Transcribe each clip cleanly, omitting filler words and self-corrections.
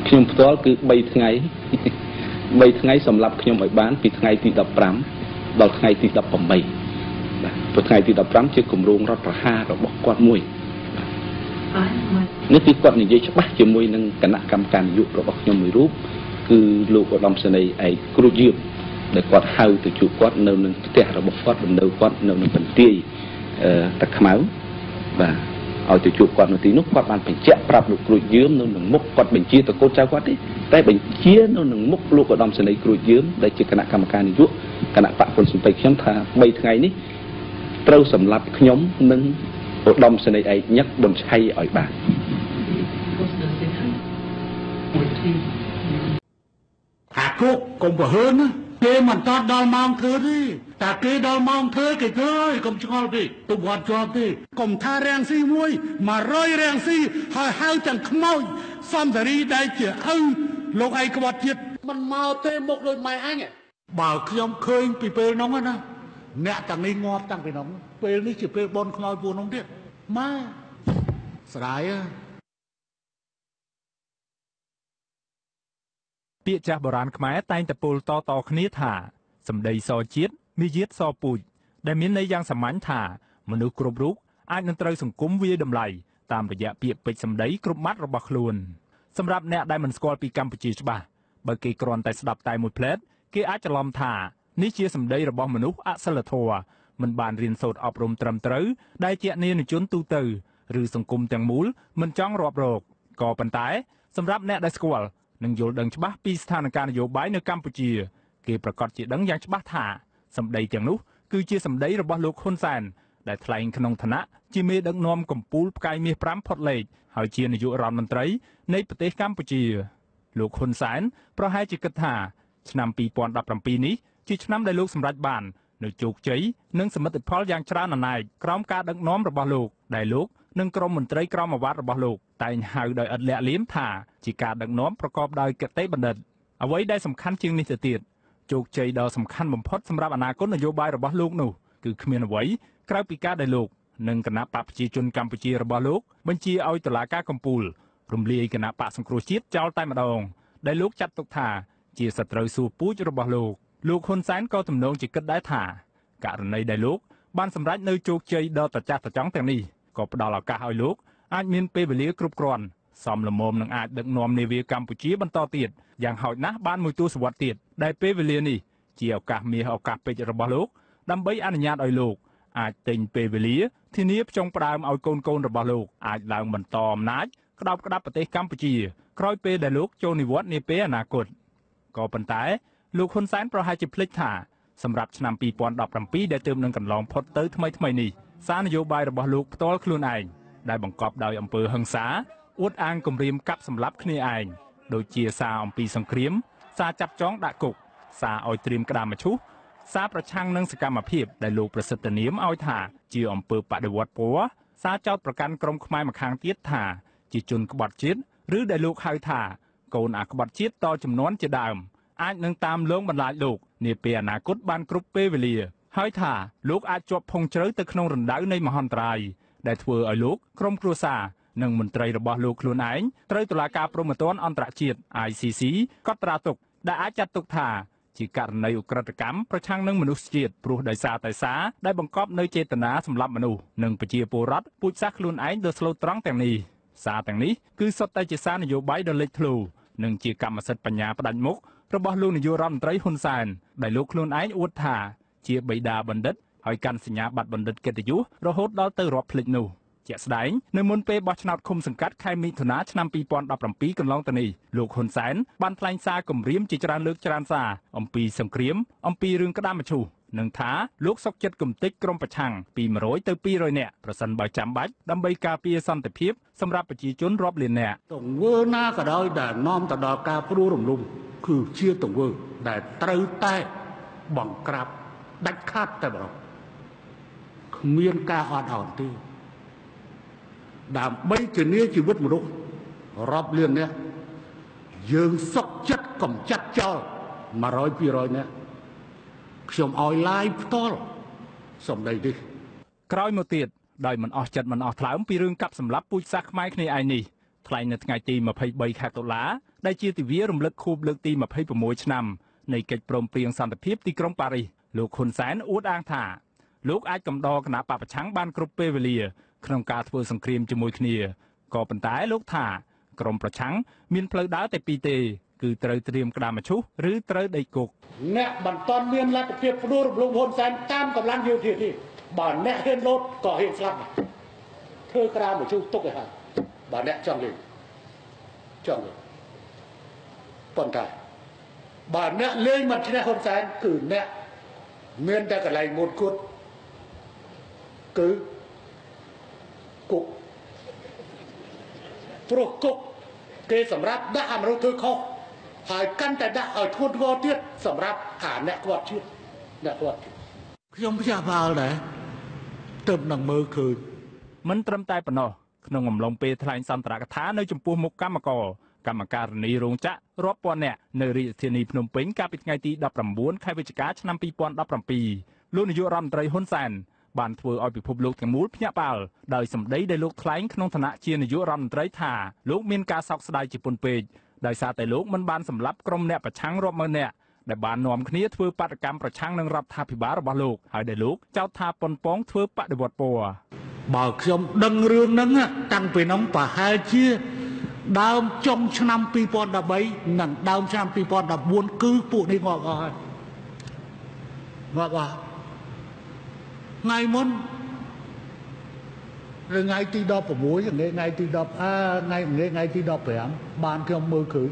ខ្ញុំផ្ទាល់គឺ3ថ្ងៃ3ថ្ងៃសម្រាប់ខ្ញុំឲ្យបានពីថ្ងៃទី15ដល់ថ្ងៃទី18បាទព្រោះថ្ងៃទី15ជាគម្រោងរដ្ឋប្រហាររបស់គាត់មួយនេះគឺគាត់និយាយច្បាស់ជាមួយនឹងគណៈកម្មការនយោបាយរបស់ខ្ញុំមួយរូបគឺលោកឧត្តមសេនីយ៍ឯកគ្រូយៀបដែលគាត់ហៅទៅជួបគាត់នៅនឹងផ្ទះរបស់គាត់លំនៅគាត់នៅនឹងបន្ទាយតាខ្មៅបាទឲ្យទៅជួបគាត់នៅទីនោះគាត់បានបញ្ជាក់ប្រាប់លោកគ្រូយឿមនៅនឹងមុខគាត់បញ្ជាទៅកូនចៅគាត់ទេតែបញ្ជានៅនឹងមុខលោកឧត្តមសេនីយ៍គ្រូយឿមដែលជាគណៈកម្មការនយោបាយគណៈបកគុនសំពេចខ្ញុំថា3ថ្ងៃនេះត្រូវសម្លាប់ខ្ញុំនិងឧត្តមសេនីយ៍ឯកញឹកប៊ុនឆៃឲ្យបានអាគុកកុំប្រហើនគេមិនតតដល់ម៉ោងធ្វើទេតែគេដល់ម៉ោងធ្វើគេធ្វើហើយកុំឆ្ងល់ទេទុកវត្តជាប់ទេកុំថារាំងស៊ីមួយ100រាំងស៊ីហើយហៅទាំងខ្មោចសំតារីដែលជាឪលោកឯកក្បត់ជាតិមិនមកទេមកដោយម៉ែអញបើខ្ញុំឃើញពីពេលនោះណាអ្នកទាំងនេះងាប់តាំងពីនោះពេលនេះជាពេលបនខ្មោចពួកនោះទៀតម៉ែស្ដាយពាក្យចាស់បុរាណខ្មែរតែងតែពោលតគ្នាថាសម្ដីសជាតិមាយាទសពូជដែលមានន័យយ៉ាងសាមញ្ញថាមនុស្សគ្រប់រូបអាចនឹងត្រូវសង្គមវាយតម្លៃតាមរយៈពាក្យពេចន៍សម្ដីគ្រប់ម៉ាត់របស់ខ្លួនសម្រាប់អ្នកដែលមិនស្គាល់ពីកម្ពុជាច្បាស់បើគេគ្រាន់តែស្ដាប់តែមួយភ្លែតគេអាចច្រឡំថានេះជាសម្ដីរបស់មនុស្សអសិលធម៌មិនបានរៀនសូត្រអប់រំត្រឹមត្រូវដែលជានានាជនទូទៅឬសង្គមទាំងមូលមិនចង់រាប់រកក៏ប៉ុន្តែសម្រាប់អ្នកដែលស្គាល់និងយល់ដឹងច្បាស់ពីស្ថានភាពនយោបាយនៅកម្ពុជាគេប្រកាសជាដឹងយ៉ាងច្បាស់ថាសម្ដីទាំងនោះគឺជាសម្ដីរបស់លោកហ៊ុនសែនដែលថ្លែងក្នុងឋានៈជាមេដឹកនាំកម្ពុជាផ្កាយមាស5ផុតលេខហើយជានាយករដ្ឋមន្ត្រីនៃប្រទេសកម្ពុជាលោកហ៊ុនសែនប្រហែលជាគិតថាឆ្នាំ2017នេះជាឆ្នាំដែលលោកសម្រេចបាននៅជោគជ័យនិងសមិទ្ធផលយ៉ាងច្រើនអនេកក្រោមការដឹកនាំរបស់លោកដែលលោកនិងក្រុមមន្ត្រីក្រមអាវ៉ាត់របស់លោកតែងហៅដោយឥតលាក់លៀមថាជាការដឹកនាំប្រកបដោយគតិបណ្ឌិតអ្វីដែលសំខាន់ជាងនេះទៅទៀតជោគជ័យដ៏សំខាន់បំផុតសម្រាប់អនាគតនយោបាយរបស់លោកនោះគឺគ្មានអ្វីក្រៅពីការដែលលោកនិងគណៈបកប្រជាជនកម្ពុជារបស់លោកបញ្ជាឲ្យតុលាការកំពូលរំលាយគណៈបកសង្គ្រោះជាតិចោលតែម្ដងដែលលោកចាត់ទុកថាជាសត្រូវសួរពូជរបស់លោកហ៊ុនសែនក៏ទំនងជាគិតដែរថាករណីដែលលោកបានសម្រេចនៅជោគជ័យដ៏ត្រចះត្រចង់ទាំងនេះក៏ផ្ដល់ឱកាសឲ្យលោកអាចមានពេលវេលាគ្រប់គ្រាន់សមល្មមនឹងអាចដឹកនាំនាវាកម្ពុជាបន្តទៀតយ៉ាងហោចណាស់បានមួយទសវត្សរ៍ទៀតដែលពេលវេលានេះជាឱកាសមាសឱកាសពេជ្ររបស់លោកដើម្បីអនុញ្ញាតឲ្យលោកអាចទិញពេលវេលាធានាផ្ចុងផ្ដើមឲ្យកូនរបស់លោកអាចឡើងបន្តអំណាចក្តោបក្តាប់ប្រទេសកម្ពុជាក្រោយពេលដែលលោកចូលនិវត្តន៍នាពេលអនាគតក៏ប៉ុន្តែលោកហ៊ុនសែនប្រហែលជាភ្លេចថាសម្រាប់ឆ្នាំ2017ដែលទើបនឹងកន្លងផុតទៅថ្មីនេះសារនយោបាយរបស់លោកផ្ទាល់ខ្លួនឯងដែលបង្កប់ដោយអំពើហិង្សាអួតអាងគំរាមកាប់សម្លាប់គ្នាឯងដូចជាសារអំពីសង្គ្រាមសារចាប់ចងដាក់គុកសារឲ្យត្រៀមក្តារមឈូសសារប្រឆាំងនឹងសកម្មភាពដែលលោកប្រសិទ្ធនាមឲ្យថាជាអំពើបដិវត្តពណ៌សារចោទប្រកាន់ក្រុមខ្មែរម្ខាងទៀតថាជាជនក្បត់ជាតិឬដែលលោកហៅថាកូនអាក្បត់ជាតិតជំនាន់ជាដើមអាចនឹងតាមលងបន្លាចលោកនាពេលអនាគតបានគ្រប់ពេលវេលាហើយថាលោកអាចជាប់ភុងជ្រៅទៅក្នុងរណ្ដៅនៃមហន្តរាយដែលធ្វើឲ្យលោកក្រុមគ្រួសារនិងមន្ត្រីរបស់លោកខ្លួនឯងត្រូវតុលាការព្រហ្មទណ្ឌអន្តរជាតិ ICC កត់ត្រាទុកដែលអាចចាត់ទុកថាជាករណីឧក្រិដ្ឋកម្មប្រឆាំងនឹងមនុស្សជាតិព្រោះដោយសារតែសារដែលបង្កប់នៅចេតនាសម្លាប់មនុស្សនិងប្រជាពលរដ្ឋពូជសាសន៍ខ្លួនឯងដ៏ស្លូតត្រង់ទាំងនេះសារទាំងនេះគឺសុទ្ធតែជាសារនយោបាយដ៏លេចធ្លោនិងជាកម្មសិទ្ធិបញ្ញាផ្ដាច់មុខរបស់លោកនាយករដ្ឋមន្ត្រីហ៊ុនសែនដែលលោកខ្លួនឯងអួតថាជាបិតាបណ្ឌិតហើយកាន់សញ្ញាបត្របណ្ឌិតកិត្តិយសរហូតដល់ទៅរាប់ភ្លេចនោះជាក់ស្ដែងនៅមុនពេលបោះឆ្នោតឃុំសង្កាត់ខែមិថុនាឆ្នាំ2017កន្លងទៅនេះលោកហ៊ុនសែនបានថ្លែងសារគម្រាមជាច្រើនលើកច្រើនសារអំពីសង្គ្រាមអំពីរឿងក្តារមឈូសនិងថាលោកសុកចិត្តគំទេចក្រុមប្រឆាំងពី100ទៅ200នាក់ប្រសិនបើចាំបាច់ដើម្បីការពារសន្តិភាពសម្រាប់ប្រជាជនរាប់លាននាក់ទង្វើណាក៏ដោយដែលនាំទៅដល់ការព្រួសរំលំគឺជាទង្វើដែលត្រូវតែបង្ក្រាបដាច់ខាតតែម្ដងគ្មានការអត់ឱនទេដើម្បីធានាជីវិតមនុស្សរាប់លាននាក់យើងសុខចិត្តកំចាត់ចោល100 200នាក់ខ្ញុំឲ្យឡាយផ្ទាល់សម្ដីនេះក្រោយមកទៀតដោយមិនអស់ចិត្តមិនអស់ថ្លើមពីរឿងកាប់សម្លាប់ពូជសាសន៍ខ្មែរគ្នាឯងនេះថ្លែងនៅថ្ងៃទី23 ខែតុលាដែលជាទិវារំលឹកខួបលើកទី26ឆ្នាំនៃកិច្ចព្រមព្រៀងសន្តិភាពទីក្រុងប៉ារីសលោកហ៊ុនសែនអួតអាងថាលោកអាចកំដរគណៈបកប្រឆាំងបានគ្រប់ពេលវេលាក្នុងការធ្វើសង្គ្រាមជាមួយគ្នាក៏ប៉ុន្តែលោកថាក្រមប្រឆាំងមានផ្លូវដើរតែពីរទេគឺត្រូវត្រៀមក្តារមឈូសឬត្រូវដេកគុកអ្នកមិនតន់មានលទ្ធភាពផ្ដួលរំលំហ៊ុនសែនតាមកម្លាំងយោធាទេបើអ្នកហ៊ានលោតក៏ហ៊ានស្លាប់ធ្វើក្តារមឈូសទុកឲ្យហើយបើអ្នកចង់លេងប៉ុន្តែបើអ្នកលេងមិនឈ្នះហ៊ុនសែនគឺអ្នកមានតែកន្លែងមុតគត់គឺគុកព្រោះគុកគេសម្រាប់ដាក់អមនុស្សធ្វើខុសហើយកាន់តែដាក់ឲ្យធ្ងន់ធ្ងរទៀតសម្រាប់អ្នកគាត់ជាតិអ្នកគាត់ខ្ញុំផ្ទះបាល់ដែរទៅនឹងមើលឃើញមិនត្រឹមតែប៉ុណ្ណោះក្នុងអំឡុងពេលថ្លែងសន្ទរកថានៅចំពោះមុខកម្មការនីរោងចក្ររាប់ពាន់នាក់នៅរាជធានីភ្នំពេញកាលពីថ្ងៃទី19 ខែវិច្ឆិកាឆ្នាំ2017លោកនាយករដ្ឋមន្ត្រីហ៊ុនសែនបានធ្វើឲ្យពិភពលោកទាំងមូលភ្ញាក់ផ្អើលដោយសម្ដីដែលលោកថ្លែងក្នុងឋានៈជានាយករដ្ឋមន្ត្រីថាលោកមានការសោកស្ដាយជាពន់ពេកដោយសារតែលោកមិនបានសម្លាប់ក្រុមអ្នកប្រឆាំងរាប់ម៉ឺននាក់ដែលបាននាំគ្នាធ្វើបាតកម្មប្រឆាំងនឹងរដ្ឋាភិបាលរបស់លោកហើយដែលលោកចោទថាប៉ុនប៉ងធ្វើបដិវត្តពណ៌បើខ្ញុំដឹងរឿងហ្នឹងតាំងពីនោះប្រហែលជាដើមចុងឆ្នាំ2013និងដើមឆ្នាំ2014គឺពួកនេះងាប់អស់ហើយងាប់អស់ថ្ងៃមុនថ្ងៃទី16ថ្ងៃទីថ្ងៃទី15បានខ្ញុំមើលឃើញ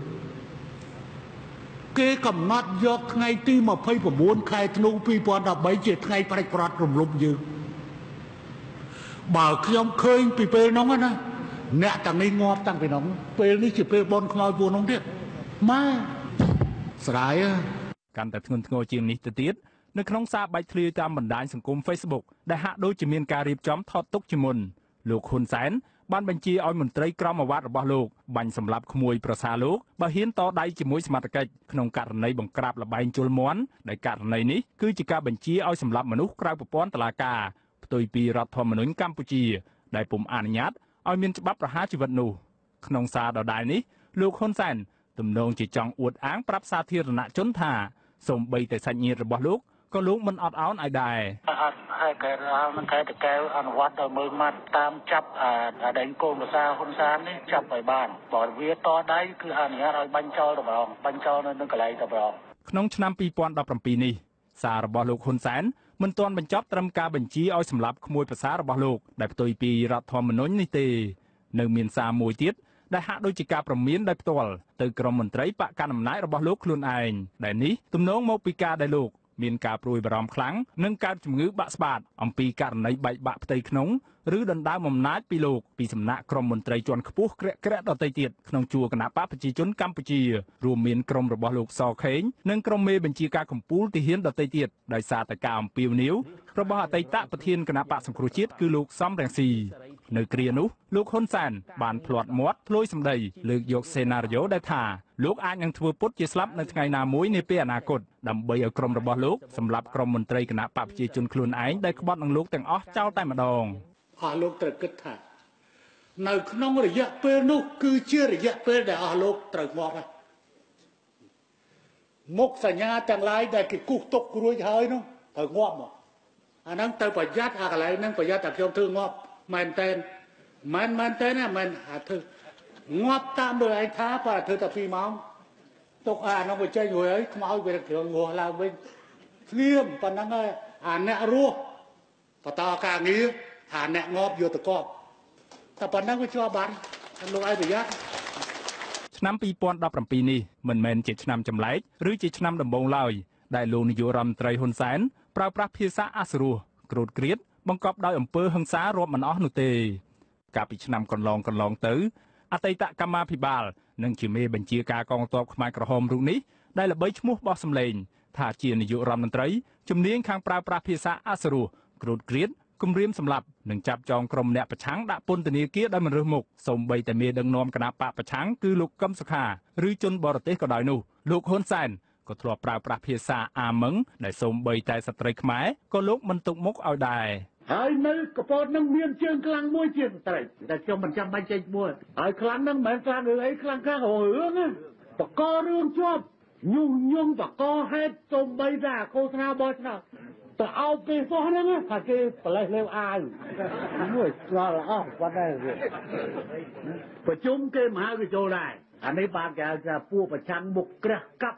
គេកំណត់យកថ្ងៃទី29ខែធ្នូ2013ជាថ្ងៃប្រតិបត្តិរំលំយើងបើខ្ញុំឃើញពីពេលនោះណាអ្នកទាំងនេះងាប់តាំងពីនោះពេលនេះជាពេលបនខ្មោចពួកនោះទៀតម៉ែស្រាយកាន់តែធ្ងន់ធ្ងរជាងនេះទៅទៀតនៅក្នុងសារបាច់ធ្លាយតាមបណ្ដាញសង្គម Facebook ដែលហាក់ដូចជាមានការរៀបចំថតទុកជាមុនលោកហ៊ុនសែនបានបញ្ជាឲ្យមន្ត្រីក្រមអាវ៉ាត់របស់លោកបាញ់សម្លាប់ក្មួយប្រសារលោកបើហ៊ានតដៃជាមួយសមត្ថកិច្ចក្នុងករណីបង្ក្រាបលបែងជលមន់ដែលករណីនេះគឺជាការបញ្ជាឲ្យសម្លាប់មនុស្សក្រៅប្រព័ន្ធតុលាការផ្ទុយពីរដ្ឋធម្មនុញ្ញកម្ពុជាដែលពុំអនុញ្ញាតឲ្យមានច្បាប់ប្រហារជីវិតនោះក្នុងសារដដែលនេះលោកហ៊ុនសែនទំនងជាចង់អួតអាងប្រាប់សាធារណជនថាសូម្បីតែសាច់ញាតិរបស់លោកក៏លោកមិនអត់ឱនឲ្យដែរអត់ហើយកែមិនខែតកែអនុវត្តដល់មើលម៉ាត់តាមចាប់ដែងកូនភាសាហ៊ុនសែននេះចាប់ឲ្យបានបើវាតដៃគឺអនុញ្ញាតឲ្យបាញ់ចោលតម្រងបាញ់ចោលនៅនឹងកន្លែងតម្រងក្នុងឆ្នាំ2017នេះសាររបស់លោកហ៊ុនសែនមិនទាន់បញ្ចប់ត្រឹមការបញ្ជាឲ្យសម្លាប់ក្មួយប្រសាររបស់លោកដែលផ្ទុយពីរដ្ឋធម្មនុញ្ញនេះទេនៅមានសារមួយទៀតដែលហាក់ដូចជាការព្រមានដោយផ្ទាល់ទៅក្រុមមន្ត្រីបកកណ្ដាលអំណាចរបស់លោកខ្លួនឯងដែលនេះទំនងមកពីការដែលលោកមានការព្រួយបារម្ភខ្លាំងនឹងកើតជំងឺបាក់ស្បាតអំពីករណីបែកបាក់ផ្ទៃក្នុងឬដណ្ដើមអំណាចពីលោកពីសំណាក់ក្រុមមន្ត្រីជាន់ខ្ពស់ក្រាក់ដទៃទៀតក្នុងជួរគណៈបកប្រជាជនកម្ពុជារួមមានក្រុមរបស់លោកសខេងនិងក្រុមមេបញ្ជាការកម្ពុជាទាហានដទៃទៀតដោយសារតែការអំពាវនាវរបស់អតីតប្រធានគណៈបកសង្គ្រោះជាតិគឺលោកសំរងស៊ីនៅគ្រានោះលោកហ៊ុនសែនបានភ្លាត់មាត់ធ្លួយសម្ដីលើកយកសេណារីយ៉ូដែលថាលោកអាចនឹងធ្វើពុតជាស្លាប់នៅថ្ងៃណាមួយនាពេលអនាគតដើម្បីឲ្យក្រុមរបស់លោកសម្លាប់ក្រុមមន្ត្រីគណៈបកប្រជាជនខ្លួនឯងដែលក្បត់នឹងលោកទាំងអស់ចោលតែម្ដងអស់លោកត្រូវគិតថានៅក្នុងរយៈពេលនោះគឺជារយៈពេលដែលអស់លោកត្រូវងាប់ហើយមុខសញ្ញាទាំងឡាយដែលគេគូសទុករួចហើយនោះត្រូវងាប់មកអាហ្នឹងទៅប្រយ័ត្នអាកន្លែងហ្នឹងប្រយ័ត្នតែខ្ញុំធ្វើងាប់មែនតែនមែនតែនណាមែនអាធ្វើងាប់តាមដោយឯងថាបើធ្វើតែ2ម៉ោងទុកអាហ្នឹងវាចេញរួចហើយខ្មោចវាគ្រឿងងាស់ឡើងវិញស្ងៀមប៉ុណ្ណឹងហើយអាអ្នករស់បន្តការងារអាអ្នកងាប់យកទៅកប់តែប៉ុណ្ណឹងវាជាប់បានលោកឲ្យប្រយ័ត្នឆ្នាំ2017នេះមិនមែនជាឆ្នាំចម្លែកឬជាឆ្នាំដំបូងឡើយដែលលោកនាយករដ្ឋមន្ត្រីហ៊ុនសែនប្រើប្រាស់ភាសាអសុរោះក្រូតក្រៀតបង្កប់ដោយអំពើហិង្សារាប់មិនអស់នោះទេកាលពីឆ្នាំកន្លងទៅអតីតកម្មាភិបាលនិងជាមេបញ្ជាការកងទ័ពខ្មែរក្រហមរូបនេះដែលល្បីឈ្មោះបោះសម្លេងថាជានាយករដ្ឋមន្ត្រីជំនាញខាងប្រើប្រាស់ភាសាអសុរោះក្រូតក្រៀតគំរាមសម្លាប់និងចាប់ចងក្រុមអ្នកប្រឆាំងដាក់ពន្ធនាគារដោយមិនរើសមុខសូម្បីតែមេដឹកនាំគណៈបកប្រឆាំងគឺលោកកឹមសុខាឬជនបរទេសក៏ដោយនោះលោកហ៊ុនសែនក៏ធ្លាប់ប្រើប្រាស់ភាសាអាម៉ឹងដែលសូម្បីតែស្ត្រីខ្មែរក៏លោកមិនទុកមុខឲ្យដែរហើយនៅកពតនឹងមានជើងខ្លាំងមួយជាត្រីតែខ្ញុំមិនចាំបាច់ចេញមួយហើយខ្លាំងនឹងមិនមែនខ្លាំងរឿងអីខ្លាំងរឿងណាបករឿងជាប់ញុះញង់បកហេតុសំបីតែឃោសនាបោះឆ្នោតទៅអោបគេសោះហ្នឹងថាគេប្រលេះលេវអាវមួយស្គាល់អស់គាត់ដែរប្រជុំគេមហាវិទ្យាល័យអានេះបានគេហៅថាពួកប្រឆាំងមុខក្រាស់កាប់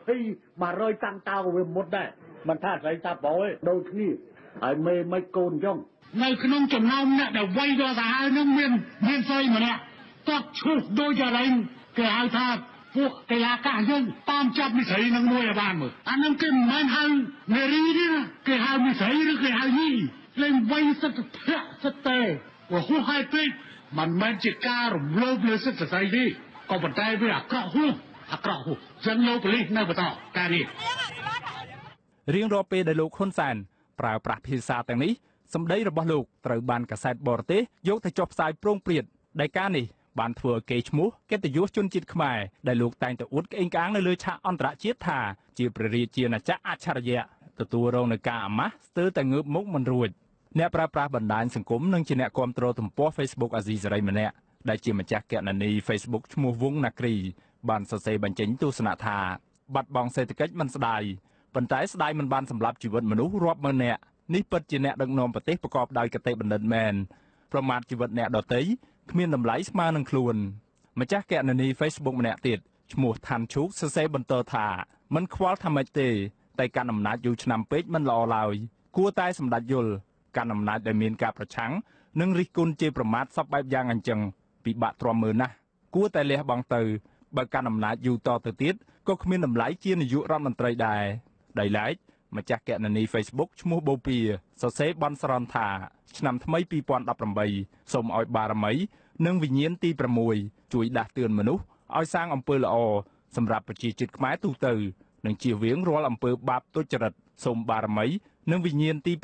20 100តាំងតោវាមុតដែរមិនថាស្រីតាប្រុសទេដូចគ្នាហើយមេមិនកូនចុងនៅក្នុងចំណោមអ្នកដែលវាយដល់សាហាវនឹងមានស្រីម្នាក់គាត់ឈូសដូចចរិញគេហៅថាពួកកីឡាករយើងតាមចាប់មិស្សរីនឹងមួយឲ្យបានមើលអានឹងគេមិនមែនហៅនារីទេណាគេហៅមិស្សរីឬគេហៅយីលេងវាយសិទ្ធិភៈសិទ្ធិព្រោះហួសឲ្យពេកមិនមែនជាការរំលោភលើសិទ្ធិស្ត្រីទេក៏ប៉ុន្តែវាអាក្រក់ហួសចឹងលោកប៉ូលីសនៅបន្តការនេះរៀងរាល់ពេលដែលលោកហ៊ុនសែនប្រើប្រាស់ភាសាទាំងនេះសម្ដីរបស់លោកត្រូវបានកាសែតបរទេសយកទៅចុះផ្សាយប្រងព្រាតដែលការនេះបានធ្វើឲ្យកេរ្តិ៍ឈ្មោះកិត្តិយសជនជាតិខ្មែរដែលលោកតែងតែអួតក្អេងក្អាងនៅលើឆាកអន្តរជាតិថាជាព្រះរាជាណាចក្រអច្ឆរិយៈទទួលរងនឹងការអាម៉ាស់ស្ទើរតែងើបមុខមិនរួចអ្នកប្រើប្រាស់បណ្ដាញសង្គមនិងជាអ្នកគាំទ្រទំព័រ Facebook អាស៊ីសេរីម្នាក់ដែលជាម្ចាស់គណនី Facebook ឈ្មោះវងណាគ្រីបានសរសេរបញ្ចេញទស្សនៈថាបាត់បង់សេដ្ឋកិច្ចមិនស្ដាយប៉ុន្តែស្ដាយមិនបានសម្លាប់ជីវិតមនុស្សរាប់ម៉ឺននាក់នេះពិតជាអ្នកដឹកនាំប្រទេសប្រកបដោយគតិបណ្ឌិតមែនប្រមាថជីវិតអ្នកដទៃគ្មានតម្លៃស្មើនឹងខ្លួនម្ចាស់គណនី Facebook ម្នាក់ទៀតឈ្មោះថាន់ឈូកសរសេរបន្តថាមិនខ្វល់ថាម៉េចទេតែកាន់អំណាចយូរឆ្នាំពេកមិនល្អឡើយគួរតែសម្ដេចយល់កាន់អំណាចដែលមានការប្រឆាំងនិងរិះគន់ជាប្រមាថសពបែបយ៉ាងអញ្ចឹងពិបាកទ្រាំមើលណាស់គួរតែលះបង់ទៅបើកាន់អំណាចយូរតទៅទៀតក៏គ្មានតម្លៃជានាយករដ្ឋមន្ត្រីដែរដោយឡែកម្ចាស់គណនី Facebook ឈ្មោះបូព៌ាសរសេរបន់ស្រន់ថាឆ្នាំថ្មី2018សូមឲ្យបារមីនិងវិញ្ញាណទី6ជួយដាស់តឿនមនុស្សឲ្យសាងអំពើល្អសម្រាប់ប្រជាជាតិខ្មែរទូទៅនិងជៀសវាងរាល់អំពើបាបទុច្ចរិតសូមបារមីនិងវិញ្ញាណទី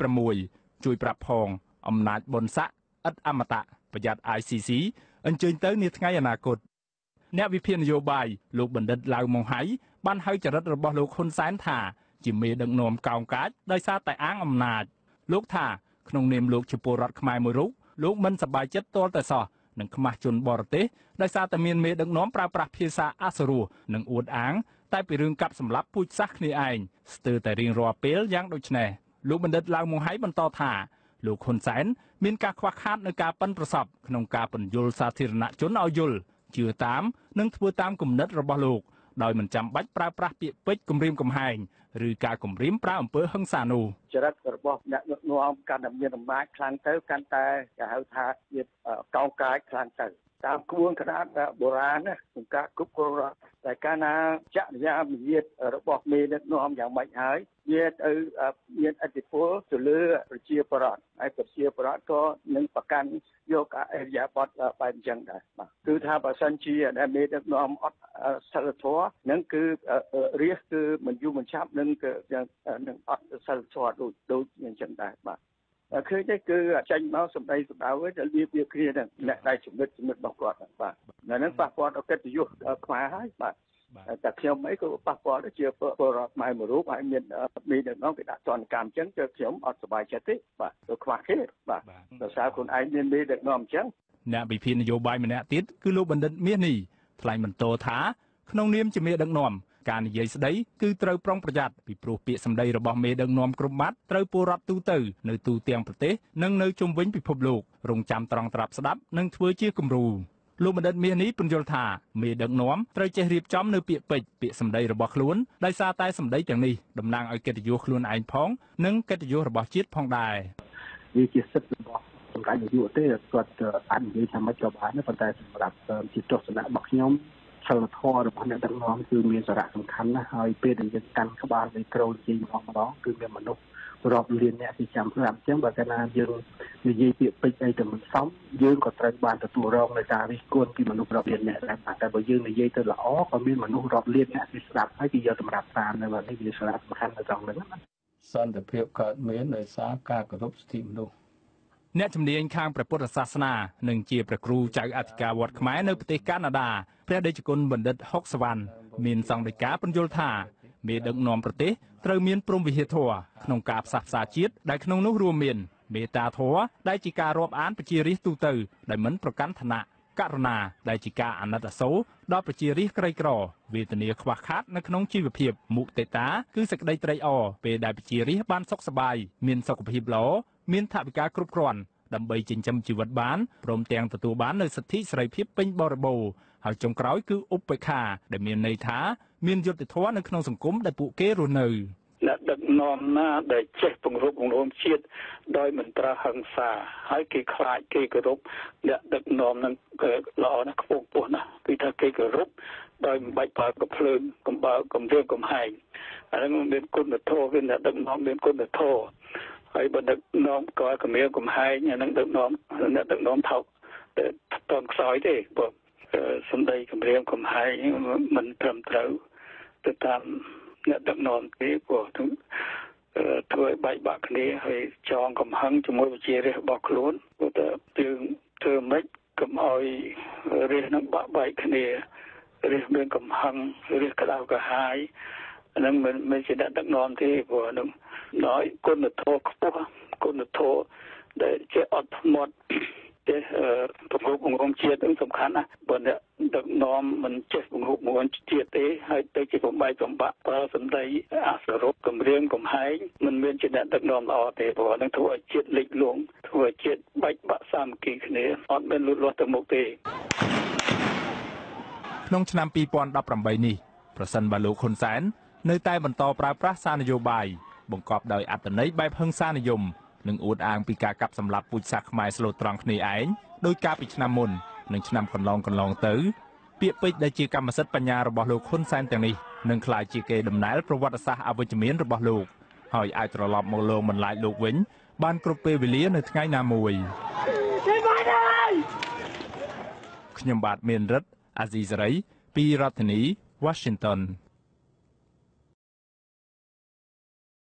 6ជួយប្រាប់ផងអំណាចបុណ្យស័ក្តិឥតអមតៈប្រយ័ត្ន ICC អញ្ជើញទៅនាថ្ងៃអនាគតអ្នកវិភាគនយោបាយលោកបណ្ឌិតឡៅម៉ុងហៃបានហៅចរិតរបស់លោកហ៊ុនសែនថាជាមេដឹកនាំកោងកាចដោយសារតែអាងអំណាចលោកថាក្នុងនាមលោកជាពលរដ្ឋខ្មែរមួយរូបលោកមិនសប្បាយចិត្តទាល់តែសោះនឹងខ្មាស់ជនបរទេសដោយសារតែមានមេដឹកនាំប្រើប្រាស់ភាសាអសុរោះនិងអួតអាងតែពីរឿងកាប់សម្លាប់ពូជសាសន៍គ្នាឯងស្ទើរតែរៀងរាល់ពេលយ៉ាងដូចនេះលោកបណ្ឌិតឡៅម៉ុងហៃបន្តថាលោកហ៊ុនសែនមានការខ្វះខាតនៅការប៉ិនប្រសប់ក្នុងការពន្យល់សាធារណជនឲ្យយល់ជឿតាមនិងធ្វើតាមគំនិតរបស់លោកដោយមិនចាំបាច់ប្រើប្រាស់ពាក្យពេចន៍គំរាមកំហែងឬការគំរាមប្រើអំពើហិង្សានោះចរិតរបស់អ្នកដឹកនាំកាន់តែមានអំណាចខ្លាំងទៅកាន់តែគេហៅថាជាកោងកាចខ្លាំងទៅតាមក្បួនខ្នាតបុរាណណាក្នុងការគ្រប់គ្រងរដ្ឋតែកាលណាចក្រយាវិយាតរបស់មេដឹកនាំយ៉ាងម៉េចហើយវាទៅមានឥទ្ធិពលទៅលើប្រជាពលរដ្ឋហើយប្រជាពលរដ្ឋក៏នឹងប្រកាន់យកអរិយាប័ត្របែបអញ្ចឹងដែរបាទគឺថាបើសិនជាដែលមេដឹកនាំអត់សិលធម៌នឹងគឺរាជគឺមិនយូរមិនឆាប់នឹងអត់សិលធម៌ដូចអញ្ចឹងដែរបាទឃើញទេគឺចេញមកសម្ដីសម្ដៅទៅលៀបវាគ្រានឹងអ្នកដែលចំណិតរបស់គាត់បាទនៅនឹងប៉ះពាល់ដល់កិត្តិយសខ្មែរហើយបាទតែខ្ញុំអីក៏ប៉ះពាល់ទៅជាពលរដ្ឋខ្មែរមួយរូបហើយមានមេដឹកនាំគេដាក់ទណ្ឌកម្មអញ្ចឹងគឺខ្ញុំអត់សប្បាយចិត្តទេបាទទៅខ្វះគេបាទដោយសារខ្លួនឯងមានមេដឹកនាំអញ្ចឹងអ្នកវិភាគនយោបាយម្នាក់ទៀតគឺលោកបណ្ឌិតមាសនេះថ្លែងបន្តថាក្នុងនាមជាមេដឹកនាំការនិយាយស្ដីគឺត្រូវប្រុងប្រយ័ត្នពីព្រោះពាក្យសម្ដីរបស់មេដឹកនាំគ្រប់ម៉ាត់ត្រូវពលរដ្ឋទូទៅនៅទូទាំងប្រទេសនិងនៅជុំវិញពិភពលោករងចាំត្រង់ត្រាប់ស្ដាប់និងធ្វើជាគំរូលោកបណ្ឌិតមាសនេះពន្យល់ថាមេដឹកនាំត្រូវចេះរៀបចំនៅពាក្យពេចន៍ពាក្យសម្ដីរបស់ខ្លួនដោយសារតែសម្ដីទាំងនេះតំណាងឲ្យកិត្តិយសខ្លួនឯងផងនិងកិត្តិយសរបស់ជាតិផងដែរវាជាសិទ្ធិរបស់សម្រាប់នាយកទេគាត់អាចនិយាយថាមិនក៏បានប៉ុន្តែសម្រាប់ជាទស្សនៈរបស់ខ្ញុំសិលធម៌របស់អ្នកដឹកនាំគឺមានសារៈសំខាន់ណាស់ហើយពេលដែលយើងកាន់ក្បាលនៃក្រោយជ័យម្ដងគឺមានមនុស្សរាប់លានអ្នកទីចាំស្រាប់អញ្ចឹងបើកាលណាយើងនិយាយពាក្យពេចន៍អីទៅមិនសមយើងក៏ត្រូវបានទទួលរងនៃការរិះគន់ពីមនុស្សរាប់លានអ្នកដែរតែបើយើងនិយាយទៅល្អក៏មានមនុស្សរាប់លានអ្នកទីស្ដាប់ហើយគេយកសម្រាប់តាមនៅនេះវាសារៈសំខាន់នៅត្រង់ហ្នឹងណាសន្តិភាពកើតមានដោយសារការគោរពសិទ្ធិមនុស្សអ្នកជំនាញខាងព្រះពុទ្ធសាសនានិងជាព្រះគ្រូចៅអធិការវត្តខ្មែរនៅប្រទេសកាណាដាព្រះដេចគុណបណ្ឌិតហុកសវណ្ណមានសង្ឃដីកាពន្យល់ថាមេដឹកនាំប្រទេសត្រូវមានព្រហ្មវិហារធម៌ក្នុងការផ្សះផ្សាជាតិដែលក្នុងនោះរួមមានមេត្តាធម៌ដែលជាការរាប់អានប្រជារាស្ត្រទូទៅដែលមិនប្រកាន់ឋានៈករុណាដែលជាការអាណិតអាសូរដល់ប្រជារាស្ត្រក្រីក្រវេទនាខ្វះខាតនៅក្នុងជីវភាពមុទិតាគឺសេចក្តីត្រេកអរពេលដែលប្រជារាស្ត្របានសុខសប្បាយមានសុខភាពល្អមានថវិកាគ្រប់គ្រាន់ដើម្បីចិញ្ចឹមជីវិតបានព្រមទាំងទទួលបាននូវសិទ្ធិសេរីភាពពេញបរិបូរណ៍ហើយចុងក្រោយគឺឧបេក្ខាដែលមានន័យថាមានយុត្តិធម៌នៅក្នុងសង្គមដែលពួកគេរស់នៅអ្នកដឹកនាំណាដែលចេះពង្រឹងបង្រួមជាតិដោយមិនប្រើហិង្សាហើយគេខ្លាចគេគោរពអ្នកដឹកនាំនឹងល្អណាស់ខ្ពស់ពោះណាស់គឺថាគេគោរពដោយមិនបាច់ប្រើកំភ្លើងកំបើកំរៀងកំហែងអាហ្នឹងមានគុណធម៌គឺអ្នកដឹកនាំមានគុណធម៌ហើយបើដឹកនាំក៏គម្រាមកំហែងអាហ្នឹងដឹកនាំអ្នកដឹកនាំថោកតន់ខ្សោយទេព្រោះសម្ដីគម្រាមកំហែងមិនត្រឹមត្រូវទៅតាមអ្នកដឹកនាំទេព្រោះធ្វើឲ្យបែកបាក់គ្នាហើយចងកំហឹងជាមួយប្រជារាស្ត្ររបស់ខ្លួនព្រោះតែយើងធ្វើមិនកុំឲ្យរាស្ត្រនឹងបាក់បែកគ្នារាស្ត្រមានកំហឹងរាស្ត្រក្តៅក្រហាយអានឹងមិនជាអ្នកដឹកនាំទេព្រោះនឹងដោយគុណធម៌ខ្ពស់គុណធម៌ដែលជាអត់ធ្មត់ទេពង្រឹងបង្រួមជាតិនឹងសំខាន់ណាស់បើអ្នកដឹកនាំមិនចេះពង្រឹងបង្រួមជាតិទេហើយទៅជាបំបែកបំបាក់ប្រើសម្ដីអសរុបគម្រាមកំហែងមិនមានជាអ្នកដឹកនាំល្អទេព្រោះនឹងធ្វើឲ្យជាតិលិចលង់ធ្វើឲ្យជាតិបែកបាក់សាមគ្គីគ្នាអត់មានលូតលាស់ទៅមុខទេក្នុងឆ្នាំ2018នេះប្រសិនបើលោកហ៊ុនសែននៅតែបន្តប្រើប្រាស់សារនយោបាយបង្កប់ដោយអត្តន័យបែបហិង្សានិយមនិងអួតអាងពីការកាប់សម្លាប់ពូជសាសន៍ខ្មែរស្លូតត្រង់គ្នាឯងដោយការពីឆ្នាំមុននិងឆ្នាំកន្លងទៅពាក្យពេចន៍ដែលជាកម្មសិទ្ធិបញ្ញារបស់លោកហ៊ុនសែនទាំងនេះនឹងក្លាយជាកេរដំណែលប្រវត្តិសាស្ត្រអវិជ្ជមានរបស់លោកហើយអាចត្រឡប់មកលងបន្លាចលោកវិញបានគ្រប់ពេលវេលានៅថ្ងៃណាមួយខ្ញុំបាទមានរិទ្ធអាស៊ីសេរីពីរដ្ឋធានី Washington